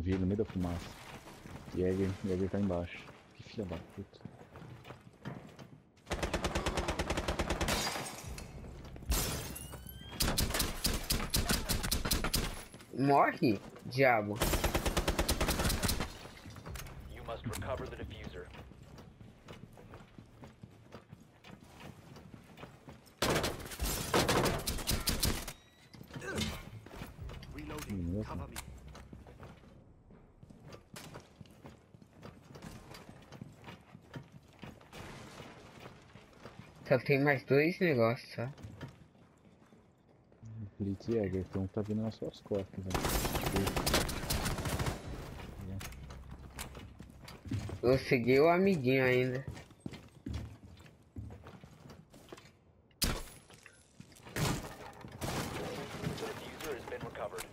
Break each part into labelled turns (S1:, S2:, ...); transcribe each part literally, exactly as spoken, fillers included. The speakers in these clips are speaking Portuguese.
S1: vi no meio da fumaça. Jäger, Jäger tá embaixo. Que filha da puta.
S2: Morre, diabo.
S3: You must recover the diffuser.
S1: Hum,
S4: Cover me.
S2: Só tem mais dois negócios, só.
S1: Blitz e Jäger, então tá vindo nas suas costas. Né?
S2: Eu segui o amiguinho ainda.
S3: The diffuser has been recovered.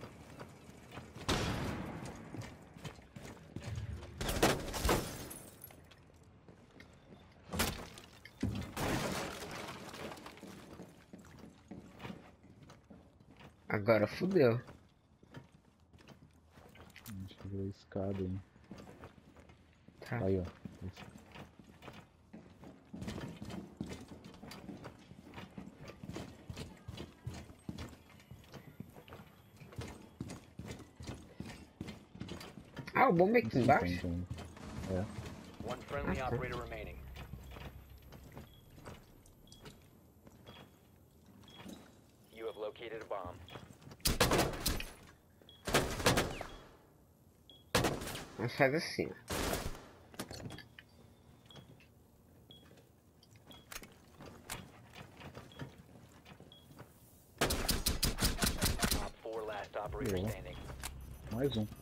S2: Agora fudeu.
S1: Acho que virou escada aí.
S2: Tá.
S1: Aí, ó.
S2: Ah, o bomba é aqui
S1: Esse
S2: embaixo?
S1: ponto ainda. É.
S3: One friendly
S2: Okay.
S3: operator remaining. You have located a bomb.
S2: Mas faz assim, ó.
S3: Op four last operator
S1: Yeah.
S3: standing.
S1: Mais um.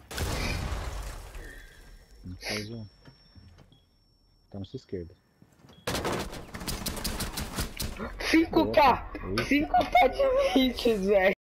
S1: Mais um. Tá na sua esquerda.
S2: cinco K!
S1: Opa,
S2: cinco K de hits, velho!